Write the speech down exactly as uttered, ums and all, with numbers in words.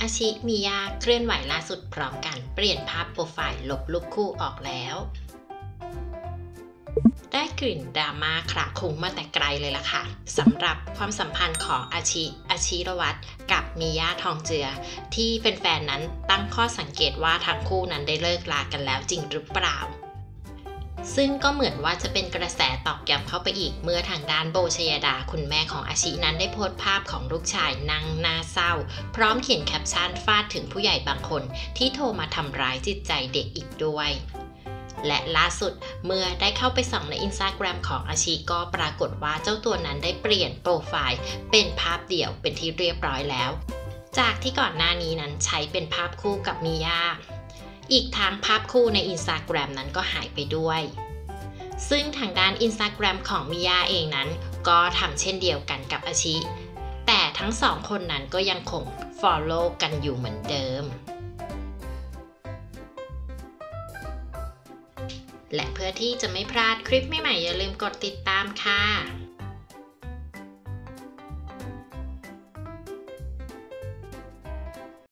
อาชิมิยาเคลื่อนไหวล่าสุดพร้อมกันเปลี่ยนภาพโปรไฟล์ลบรูปคู่ออกแล้วได้กลิ่นดราม่าคละคลุ้งมาแต่ไกลเลยล่ะค่ะสำหรับความสัมพันธ์ของอาชิอาชิรวัตรกับมิยาทองเจือที่แฟนๆนั้นตั้งข้อสังเกตว่าทั้งคู่นั้นได้เลิกลากันแล้วจริงหรือเปล่าซึ่งก็เหมือนว่าจะเป็นกระแสตอกย้ำเข้าไปอีกเมื่อทางด้านโบชยดาคุณแม่ของอาชินั้นได้โพสต์ภาพของลูกชายนั่งหน้าเศร้าพร้อมเขียนแคปชั่นฟาดถึงผู้ใหญ่บางคนที่โทรมาทำร้ายจิตใจเด็กอีกด้วยและล่าสุดเมื่อได้เข้าไปส่องใน Instagram ของอาชิก็ปรากฏว่าเจ้าตัวนั้นได้เปลี่ยนโปรไฟล์เป็นภาพเดี่ยวเป็นที่เรียบร้อยแล้วจากที่ก่อนหน้านี้นั้นใช้เป็นภาพคู่กับมิยาอีกทั้งภาพคู่ใน Instagram นั้นก็หายไปด้วยซึ่งทางด้าน Instagram ของมิยาเองนั้นก็ทำเช่นเดียวกันกับอาชิแต่ทั้งสองคนนั้นก็ยังคง follow กันอยู่เหมือนเดิมและเพื่อที่จะไม่พลาดคลิปใหม่ๆอย่าลืมกดติดตามค่ะ